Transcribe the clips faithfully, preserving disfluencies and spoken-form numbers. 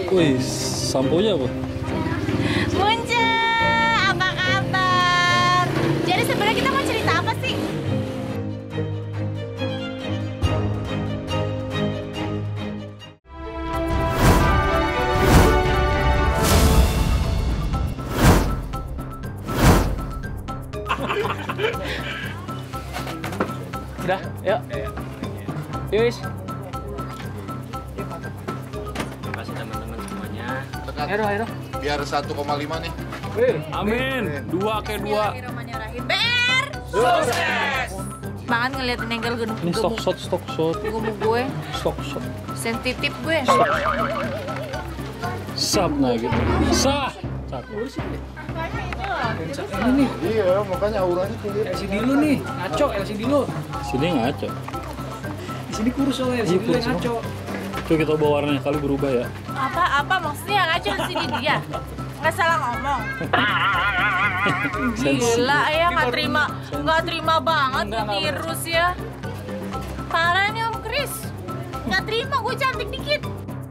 Wih, samponya apa? Munca, apa kabar? Jadi sebenarnya kita mau cerita apa sih? Udah, yuk. Yuk, Is. Terima kasih teman-teman semuanya. Ayo, ayo. Biar satu koma lima nih. Amin. Dua ke dua. Bismillahirrahmanirrahim. Ber! Sukses! Banget ngeliatin angle gue. Ini stok shot, stok shot, Gumuk gue, stok shot. sensitif gue. Sap nah gitu. Sah. Sat. Iya, makanya auranya tinggi. L C D lu nih, ngaco L C D lu. Sini ngaco. Di sini kurus soalnya, L C D lu kurus, ngaco. Coba kita bawa warnanya kali berubah ya. Apa-apa maksudnya ngaco di sini dia? Nggak salah ngomong. Gila ya, nggak terima, nggak terima banget tuh virus ya. Parah nih Om Kris. Nggak terima gue cantik dikit.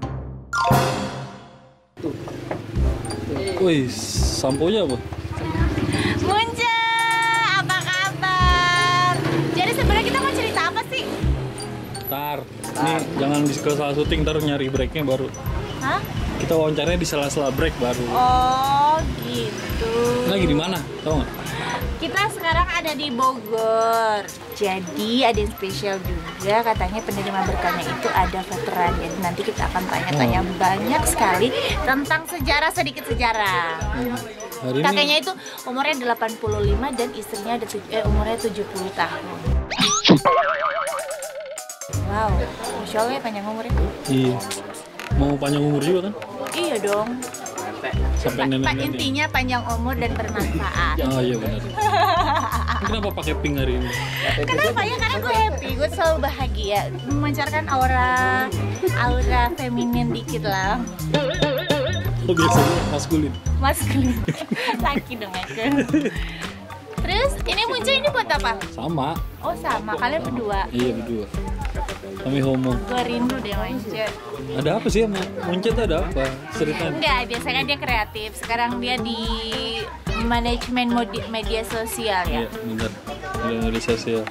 Wih, samponya apa? Munca, apa kabar? Jadi sebenarnya kita mau cerita apa sih? Tar, nih jangan di salah syuting, ntar nyari breaknya baru. Hah? Kita wawancaranya di sela-sela break baru. Oh gitu. Lagi di mana? Tahu nggak? Kita sekarang ada di Bogor. Jadi ada yang spesial juga, katanya penerima berkahnya itu ada veteran. Jadi nanti kita akan tanya-tanya Oh. banyak sekali tentang sejarah, sedikit sejarah. Hari Kakeknya ini itu umurnya delapan puluh lima dan istrinya ada tuj- eh, umurnya tujuh puluh tahun. Wow, Masya Allah ya panjang umurnya. iya. Mau panjang umur juga kan? Iya dong. Sampai Pa- pa- nenek-nenek. intinya panjang umur dan bermanfaat. Oh iya benar. Kenapa pakai pink hari ini? Kenapa ya? Karena gue happy, gue selalu bahagia, memancarkan aura aura feminin dikit lah. Oh biasanya maskulin. Maskulin. Laki dong aku. Terus ini muncul ini buat apa? Sama. Oh sama, kalian berdua. Iya berdua. Kami homo. Gue rindu deh Muncul. Ada apa sih sama Muncet ada apa? Ceritanya. Enggak, biasanya dia kreatif. Sekarang dia di manajemen modi- media sosial ya. Iya benar. Media sosial.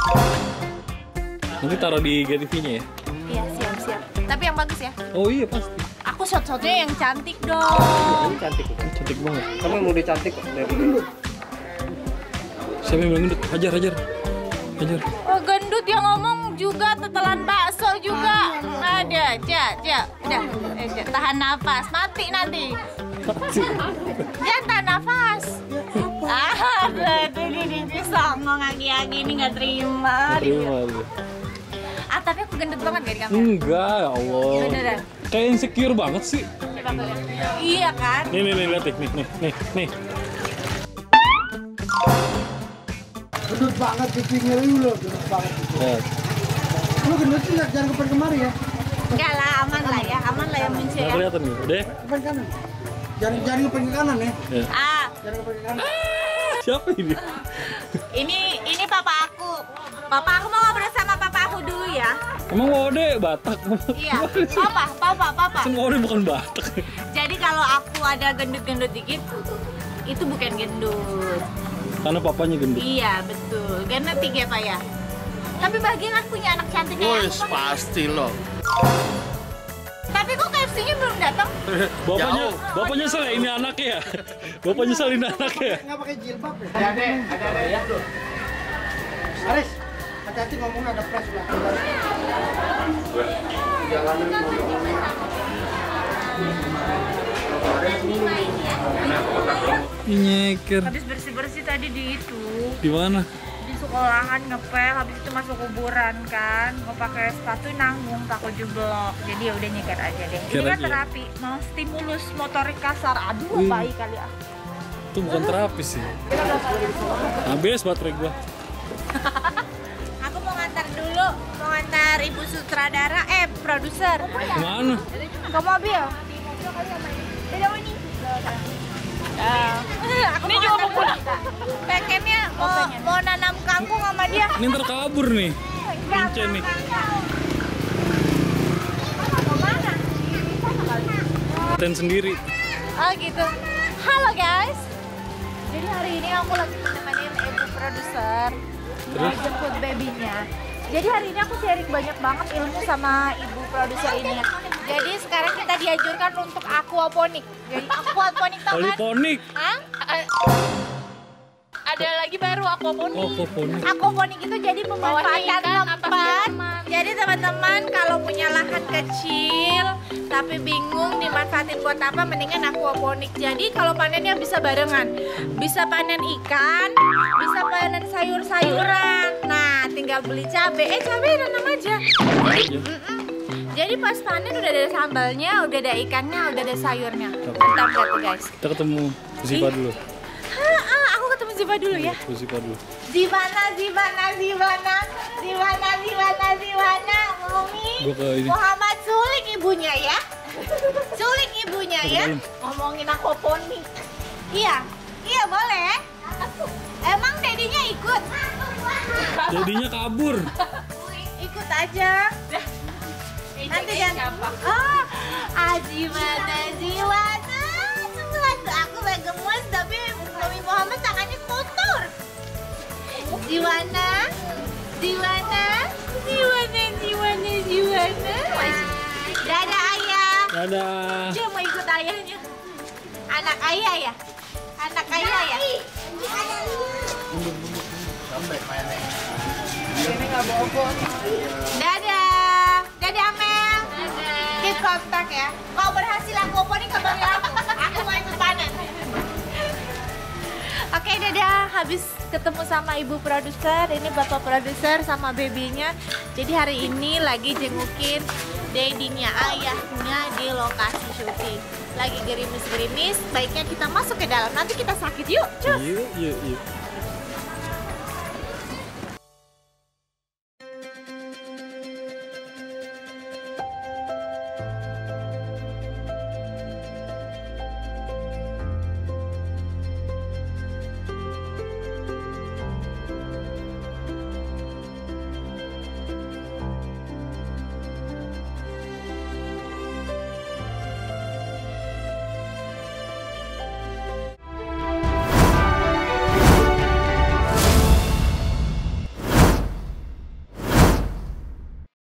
Nanti taruh di G T V-nya ya. Iya siap-siap. Tapi yang bagus ya. Oh iya pasti. Aku shot-shotnya yang cantik dong. Cantik. Cantik banget. Kamu mau dicantik kok dari dulu. Siapa yang bilang gendut? Hajar, hajar. Hajar. Oh gendut yang ngomong juga, tetelan bakso juga. Ada, ja, ja. Udah, eh, ja. Tahan nafas, mati nanti. Jangan tahan nafas. Ah, aduh, ini bisa ngomong agi-agi ini nggak terima. Terima lu. Ah, tapi aku gendut banget gak di kamera? Enggak, ya Allah. Beneran? Kayak insecure banget sih. Coba aku lihat. Iya kan? Nih, nih, nih, lihat nih, nih, nih, nih, nih. Gendut banget pipinya lu loh, gendut banget. Lihat. Lu gendut sih jangan ke kemari ya. Enggak lah, aman lah ya, aman lah yang muncul Nggak ya. kelihatan nih, udah. Depan kanan. Jangan jangan ke kanan ya. Ya. Ah, Jangan ke kanan. Siapa ini? ini ini papa aku. Papa aku mau ngobrol sama papa aku dulu ya. Emang Ode Batak? Iya, papa, papa, papa. Semua Ode bukan Batak. Jadi kalau aku ada gendut-gendut dikit, itu bukan gendut. Karena papanya gendut. Iya, betul. Genetik ya, Pak ya. Tapi bahagia kan punya anak cantik kayak Wes aku. Pak. pasti loh. Tapi kok K F C-nya belum datang? Bapaknya, Jauh. bapaknya salah ini anaknya ya. Bapaknya salah ini anaknya ya. Enggak pakai jilbab ya? Ada ada, ada ada ya. Aris, hati-hati ngomongnya ada flash belakang. Nyeker. Habis bersih-bersih tadi di itu, Di mana? di sekolahan ngepel, habis itu masuk kuburan kan. Mau pakai sepatu nanggung, takut jeblok. Jadi ya udah nyeker aja deh. Ini Nyeker kan aja ya? terapi, mau stimulus motorik kasar. Aduh, Wih. baik kali ah. Itu bukan terapi sih. Habis baterai gua. Aku mau ngantar dulu, mau ngantar ibu sutradara, eh produser. Kemana? Ke mobil. Tidak ini. Aku ini juga mau pulang. Pengennya mau, mau nanam kangkung sama dia. Ini ntar kabur nih. Kuncen nih. Mau mana? Di sana kali. Ten sendiri. Oh gitu. Halo guys. Jadi hari ini aku lagi menemani ibu produser Terus? jemput babynya. Jadi hari ini aku sharing banyak banget ilmu sama ibu produser ini. Jadi sekarang kita dianjurkan untuk aquaponik. Jadi aquaponik tau kan? Poliponik. Hah? Ada lagi baru aquaponik. Oh, aquaponik. Aquaponik itu jadi pemanfaatan tempat. Jadi teman-teman kalau punya lahan kecil tapi bingung dimanfaatin buat apa, mendingan aquaponik. Jadi kalau panennya bisa barengan. Bisa panen ikan, bisa panen sayur-sayuran. Nah, tinggal beli cabai. Eh, cabai nanam aja. Jadi, mm-mm. Jadi pas panen udah ada sambalnya, udah ada ikannya, udah ada sayurnya. Mantap gak tuh guys? Kita ketemu Ziva dulu. Ah, ah, aku ketemu Ziva dulu ya. Ketemu Ziva dulu. Zivana, Zivana, Zivana, Zivana, Zivana, Zivana, Umi, Gua ke ini. Muhammad sulik ibunya ya, sulik ibunya ya, ngomongin aquaponik. Iya, iya boleh. Emang dedinya ikut? Jadinya kabur. Ikut aja. Nanti jangan. Oh, Azimana, Zivana, sebelas. Aku lagi gemes tapi Umi Muhammad tangannya kotor. Ziwana, Ziwana, Ziwana, Ziwana, Ziwana. Dadah ayah. Dadah. Dia mau ikut ayahnya. Anak ayah ya? Anak ayah ya? Sampai mainnya. Dadah. Dadah Mel. Dadah. Keep kontak ya. Kalau berhasil aquaponik kabari aku. Aku mau ikut panen. Oke, dadah. Habis ketemu sama ibu produser, ini bapak produser sama babynya. Jadi hari ini lagi jengukin dedinya, ayahnya di lokasi syuting. Lagi gerimis-gerimis, baiknya kita masuk ke dalam. Nanti kita sakit yuk. Cus. Yuk, yuk, yuk.